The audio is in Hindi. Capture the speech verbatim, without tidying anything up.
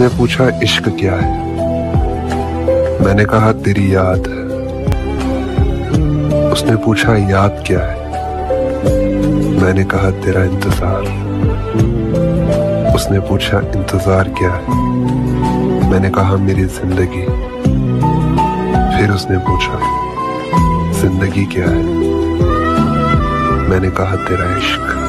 उसने पूछा इश्क क्या है, मैंने कहा तेरी याद है। उसने पूछा याद क्या है, मैंने कहा तेरा इंतजार। उसने पूछा इंतजार क्या है, मैंने कहा मेरी जिंदगी। फिर उसने पूछा जिंदगी क्या है, मैंने कहा तेरा इश्क।